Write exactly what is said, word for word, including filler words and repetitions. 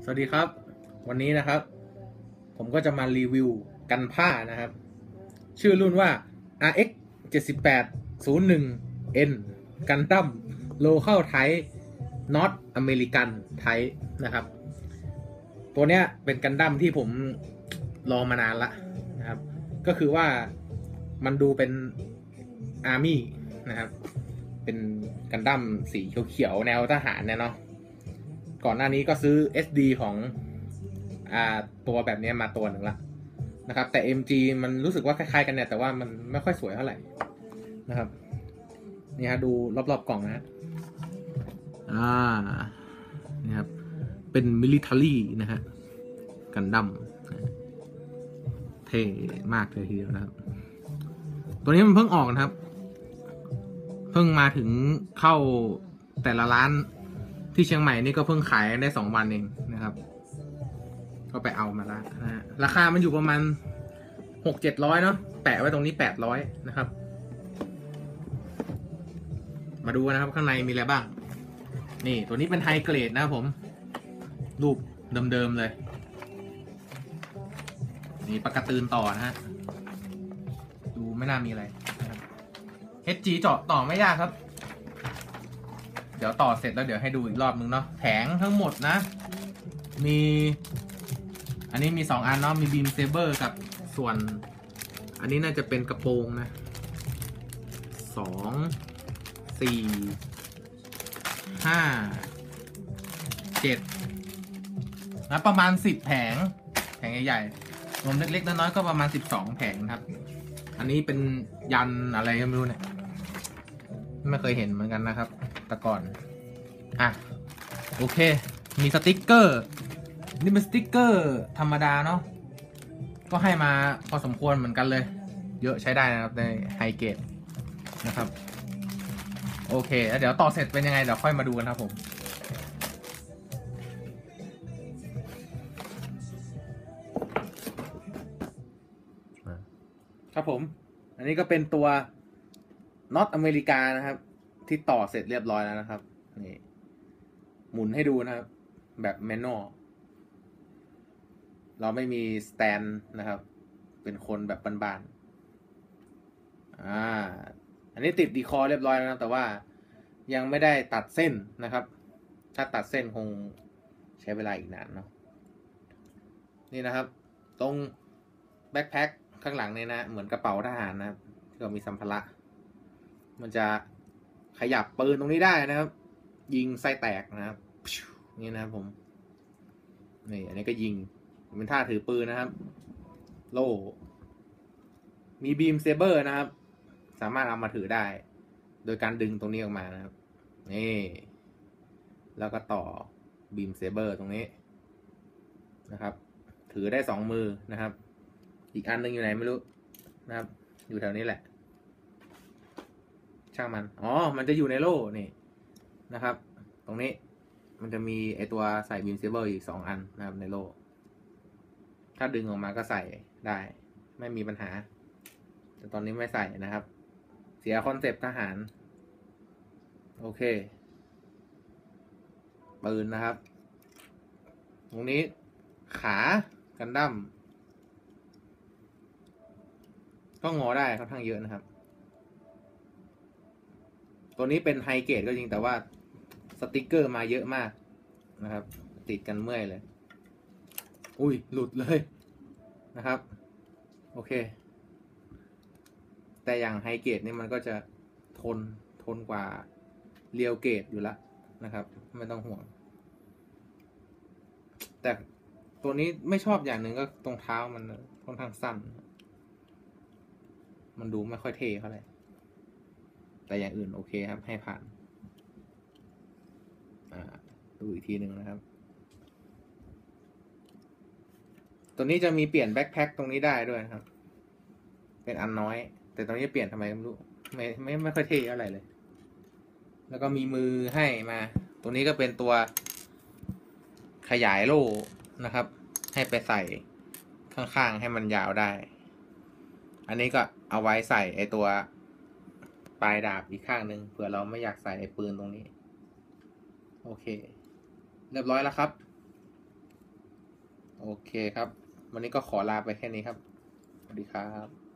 วัสดีครับวันนี้นะครับผมก็จะมารีวิวกันผ้านะครับชื่อรุ่นว่า อาร์ เอ็กซ์ เจ็ดแปด ศูนย์หนึ่ง เอ็น กันดั้มโลเคอลไทป์นอตอเมริกันไทป์นะครับตัวเนี้ยเป็นกันดั้มที่ผมรอมานานละนะครับก็คือว่ามันดูเป็นอาร์มี่นะครับเป็นกันดั้มสีเขียวๆแนวทหารเนี่ยเนาะก่อนหน้านี้ก็ซื้อ เอส ดี ของอ่าตัวแบบนี้มาตัวหนึ่งละนะครับแต่ เอ็ม จี มันรู้สึกว่าคล้ายๆกันเนี่ยแต่ว่ามันไม่ค่อยสวยเท่าไหร่นะครับนี่ฮะดูรอบๆกล่องนะฮะอ่านี่ครับเป็นมิลิเทอรี่นะฮะกันดั้มเท่มากเลยทีเดียวนะครับตัวนี้มันเพิ่งออกนะครับเพิ่งมาถึงเข้าแต่ละร้านที่เชียงใหม่นี่ก็เพิ่งขายได้สองวันเองนะครับก็ไปเอามาแล้วนะฮะราคามันอยู่ประมาณหกเจ็ดร้อยเนาะแปะไว้ตรงนี้แปดร้อยนะครับมาดูนะครับข้างในมีอะไรบ้างนี่ตัวนี้เป็นไฮเกรดนะครับผมรูปเดิมๆเลยนี่ปากกาตืนต่อนะฮะดูไม่น่ามีอะไรนะครับ เอช จี เจาะต่อไม่ยากครับเดี๋ยวต่อเสร็จแล้วเดี๋ยวให้ดูอีกรอบนึงเนาะแผงทั้งหมดนะมีอันนี้มีสองอันเนาะมีบีมเซเบอร์กับส่วนอันนี้น่าจะเป็นกระโปรงนะสองสี่ห้าเจ็ดนะประมาณสิบแผงแผงใหญ่ๆรวมเล็กๆน้อยๆก็ประมาณสิบสองแผงครับอันนี้เป็นยันอะไรก็ไม่รู้เนี่ยไม่เคยเห็นเหมือนกันนะครับแต่ก่อนอ่ะโอเคมีสติ๊กเกอร์นี่เป็นสติ๊กเกอร์ธรรมดาเนาะก็ให้มาพอสมควรเหมือนกันเลยเยอะใช้ได้นะครับในไฮเกรดนะครับโอเคแล้วเดี๋ยวต่อเสร็จเป็นยังไงเดี๋ยวค่อยมาดูกันครับผมครับผมอันนี้ก็เป็นตัวน็อตอเมริกานะครับที่ต่อเสร็จเรียบร้อยแล้วนะครับนี่หมุนให้ดูนะครับแบบแมนนวลเราไม่มีสแตนนะครับเป็นคนแบบบานๆอ่าอันนี้ติดดีคอเรียบร้อยแล้วนะแต่ว่ายังไม่ได้ตัดเส้นนะครับถ้าตัดเส้นคงใช้เวลาอีกนานเนาะนี่นะครับตรงแบ็คแพ็คข้างหลังเนี่ยนะเหมือนกระเป๋าทหารนะครับที่เรามีสัมภาระมันจะขยับปืนตรงนี้ได้นะครับยิงไส้แตกนะครับนี่นะครับผมนี่อันนี้ก็ยิงเป็นท่าถือปืนนะครับโล่มีบีมเซเบอร์นะครับสามารถเอามาถือได้โดยการดึงตรงนี้ออกมานะครับนี่แล้วก็ต่อบีมเซเบอร์ตรงนี้นะครับถือได้สองมือนะครับอีกอันนึงอยู่ไหนไม่รู้นะครับอยู่แถวนี้แหละช่างมันอ๋อมันจะอยู่ในโล่นี่นะครับตรงนี้มันจะมีไอตัวใส่บีมเซเบอร์อีกสองอันนะครับในโล่ถ้าดึงออกมาก็ใส่ได้ไม่มีปัญหาแต่ตอนนี้ไม่ใส่นะครับเสียคอนเซปต์ทหารโอเคปืนนะครับตรงนี้ขากันดั้มก็งอได้ค่อนข้างเยอะนะครับตัวนี้เป็นไฮเกรดก็จริงแต่ว่าสติกเกอร์มาเยอะมากนะครับติดกันเมื่อยเลยอุ้ยหลุดเลยนะครับโอเคแต่อย่างไฮเกรดนี่มันก็จะทนทนกว่าเรียวเกรดอยู่แล้วนะครับไม่ต้องห่วงแต่ตัวนี้ไม่ชอบอย่างหนึ่งก็ตรงเท้ามันค่อนข้างสั้นมันดูไม่ค่อยเท่เท่าไหร่แต่อย่างอื่นโอเคครับให้ผ่านอ่าดูอีกทีหนึ่งนะครับตัวนี้จะมีเปลี่ยนแบ็คแพ็คตรงนี้ได้ด้วยนะครับเป็นอันน้อยแต่ตรงนี้เปลี่ยนทำไมไม่รู้ไม่ไม่ไม่ค่อยเท่อะไรเลยแล้วก็มีมือให้มาตรงนี้ก็เป็นตัวขยายโล่นะครับให้ไปใส่ข้างๆให้มันยาวได้อันนี้ก็เอาไว้ใส่ไอตัวปลายดาบอีกข้างหนึ่งเผื่อเราไม่อยากใส่ไอปืนตรงนี้โอเคเรียบร้อยแล้วครับโอเคครับ วันนี้ก็ขอลาไปแค่นี้ครับ สวัสดีครับ